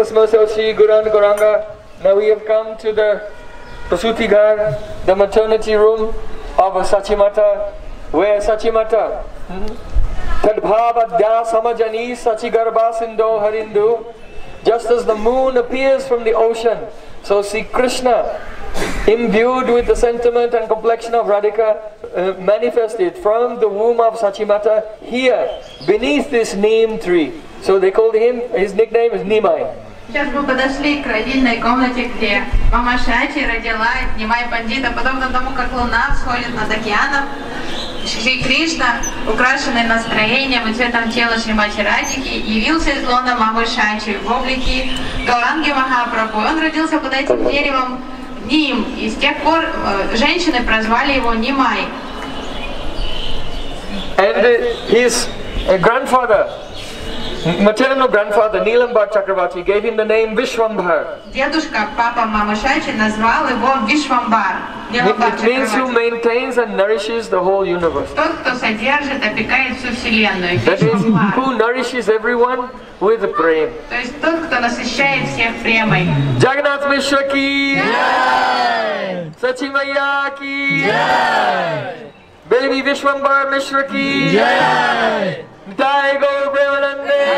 Sasmasochi Guran Goranga. Now we have come to the Prasuti Ghar, the maternity room of Sachimata, where Sachimata Tadbhavadya Samajani Sachigarbha Sindho Harindu. Just as the moon appears from the ocean, so see Krishna, imbued with the sentiment and complexion of Radhika, manifested from the womb of Sachimata here, beneath this neem tree. So they called him, his nickname is Nimai. Сейчас мы подошли к родильной комнате, где мама Шачи родила Нимай Пандита, подобно тому, как луна всходит над океаном. Шри Кришна, украшенный настроением и цветом тела Шримати Радхики, явился из лона мамы Шачи в облике Гауранги Махапрабху. Он родился под этим деревом Ним, и с тех пор женщины прозвали его Нимай. And his grandfather, maternal grandfather Nilambar Chakravarti, gave him the name Vishwambhar. Дедушка, папа мамы Шачи, назвал его Вишвамбар. It means who maintains and nourishes the whole universe. Тот, кто содержит, опекает всю вселенную. That is, who nourishes everyone with prem. То есть тот, кто насыщает всех премой. Jagannath Mishra ki Jai! Sachi Maiya ki Jai! Baby Vishwambar Mishra ki Jai! Nitai Gaur Premanande